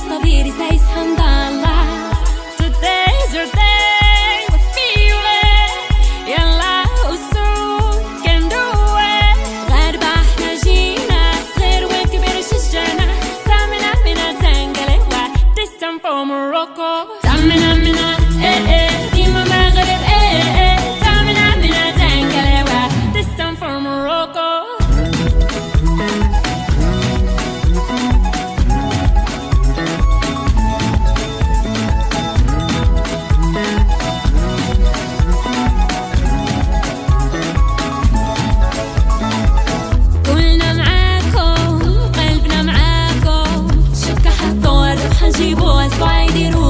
صبيري زي سحندالله. Today's your day, we feel it. يلا وسوق can do it. غربة احنا جينا صغير وكبير شجعنا. تامنا منا تنقلب this time for Morocco. تامنا منا ديما مغرب تامنا منا تنقلب this time for Morocco. قلبنا معاكم شبكة حطوا الروح نجيبوا أسبوع يديروا